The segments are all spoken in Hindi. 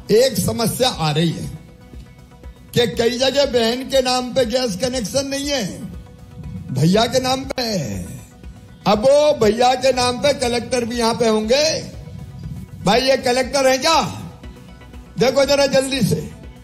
एक समस्या आ रही है कि कई जगह बहन के नाम पे गैस कनेक्शन नहीं है, भैया के नाम पे है। अब वो भैया के नाम पे कलेक्टर भी यहां पे होंगे। भाई ये कलेक्टर है क्या? देखो जरा जल्दी से।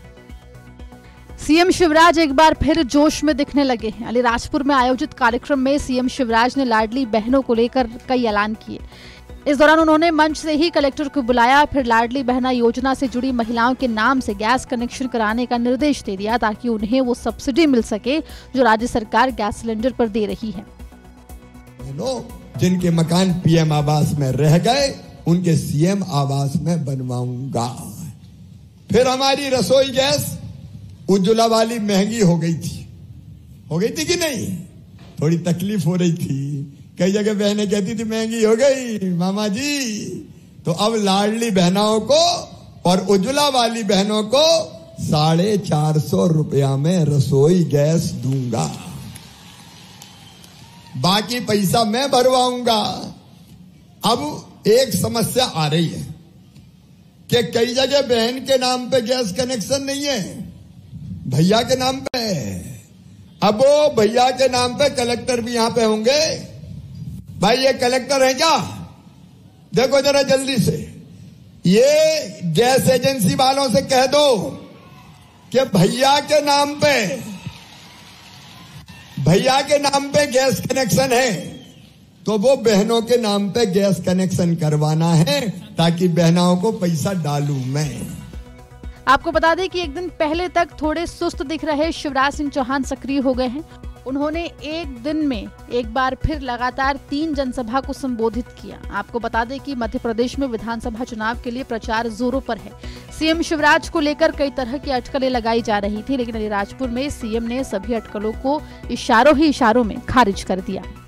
सीएम शिवराज एक बार फिर जोश में दिखने लगे हैं। अलीराजपुर में आयोजित कार्यक्रम में सीएम शिवराज ने लाडली बहनों को लेकर कई ऐलान किए। इस दौरान उन्होंने मंच से ही कलेक्टर को बुलाया, फिर लाडली बहना योजना से जुड़ी महिलाओं के नाम से गैस कनेक्शन कराने का निर्देश दे दिया ताकि उन्हें वो सब्सिडी मिल सके जो राज्य सरकार गैस सिलेंडर पर दे रही है। जिनके मकान पीएम आवास में रह गए उनके सीएम आवास में बनवाऊंगा। फिर हमारी रसोई गैस उज्ज्वला वाली महंगी हो गई थी कि नहीं? थोड़ी तकलीफ हो रही थी, कई जगह बहनें कहती थी महंगी हो गई मामा जी। तो अब लाडली बहनों को और उज्ज्वला वाली बहनों को 450 रुपया में रसोई गैस दूंगा, बाकी पैसा मैं भरवाऊंगा। अब एक समस्या आ रही है कि कई जगह बहन के नाम पे गैस कनेक्शन नहीं है, भैया के नाम पे है। अब वो भैया के नाम पे कलेक्टर भी यहां पे होंगे। भाई ये कलेक्टर है क्या? देखो जरा जल्दी से। ये गैस एजेंसी वालों से कह दो कि भैया के नाम पे गैस कनेक्शन है तो वो बहनों के नाम पे गैस कनेक्शन करवाना है ताकि बहनों को पैसा डालूं मैं। आपको बता दें कि एक दिन पहले तक थोड़े सुस्त दिख रहे शिवराज सिंह चौहान सक्रिय हो गए हैं। उन्होंने एक दिन में एक बार फिर लगातार 3 जनसभा को संबोधित किया। आपको बता दें कि मध्य प्रदेश में विधानसभा चुनाव के लिए प्रचार जोरों पर है। सीएम शिवराज को लेकर कई तरह की अटकलें लगाई जा रही थी, लेकिन अलीराजपुर में सीएम ने सभी अटकलों को इशारों में खारिज कर दिया।